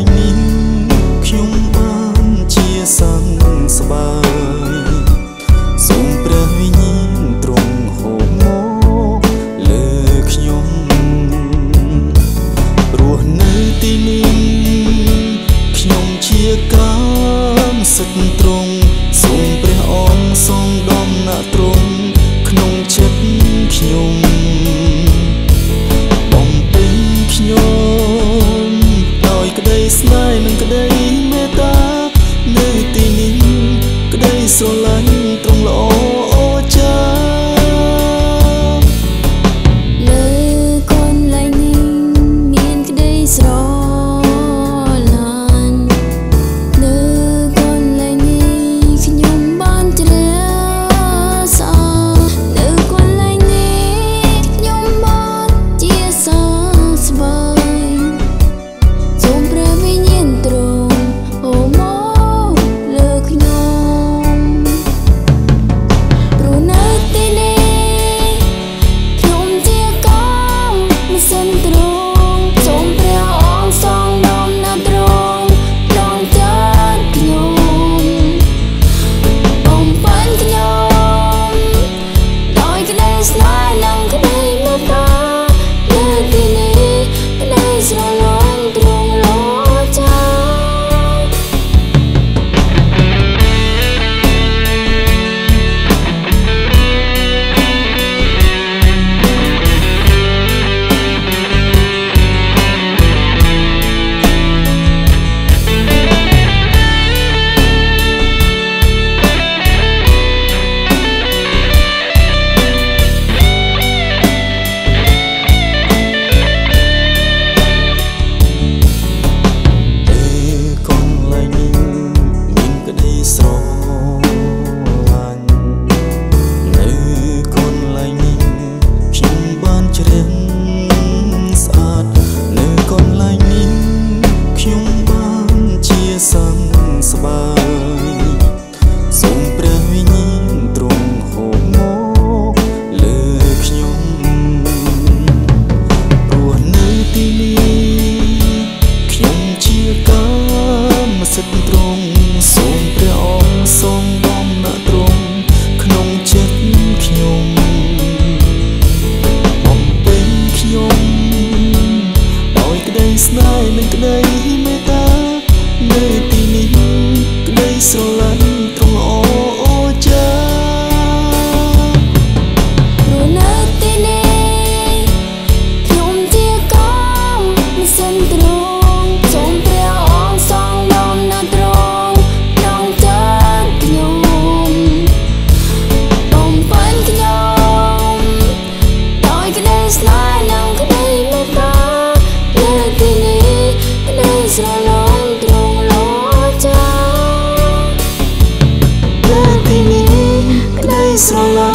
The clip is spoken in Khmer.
នេះខ្ញុំបានជាសាំងស្បើយសូមព្រះវិញ្ញាណទ្រង់ហូបមកលើខ្ញុំរស់នៅទីនេះខ្ញុំជាកាមសិទ្ធិទ្រង់សូមព្រះអង្គសងដំណាក់ទ្រង់ក្នុងចិត្តខ្ញុំបំពេញខ្ញុំដោយក្តីស្នេហ៍និងក្តីមេត្តានៅទីនេះក្តីស្រឡាញ់ទ្រង់ល្អអូចាលើកូនលែងនេះមានក្តីស្រឡាញ់លើកូនលែងនេះខ្ញុំបានជ្រះស្អាតលើកូនលែងនេះខ្ញុំបានជាសាស្បើយសូមព្រះវិញ្ញាណទ្រង់ហូរមកលើខ្ញុំព្រោះនៅទីនេះខ្ញុំជាកាមសិទ្ធិទ្រង់សូមព្រះអង្គសងដំណាក់ទ្រង់ក្នុងចិត្តខ្ញុំបំពេញខ្ញុំដោយក្តីស្នេហ៍និងក្តីមេត្តានៅទីនេះក្តីស្រឡាញ់ទ្រង់ល្អចា៎សិទ្ធិទ្រង់សូមព្រះអង្គសងដំណាក់ទ្រង់ក្នុងចិត្តខ្ញុំបំពេញខ្ញុំដោយក្តីស្នេហ៍និងក្តីមេត្តានៅទីនេះក្តីស្រឡាញ់ទ្រង់ល្អអូចាព្រោះនៅទីនេះខ្ញុំជាកាមសិទ្ធិទ្រង់សូមព្រះអង្គសងដំណាក់ទ្រង់ក្នុងចិត្តខ្ញុំបំពេញខ្ញុំដោយក្តីស្នេហ៍និងក្តីមេត្តានៅទីនេះក្តីស្រឡាញ់ទ្រង់ល្អចា៎នៅទីនេះក្តីស្រឡាញ់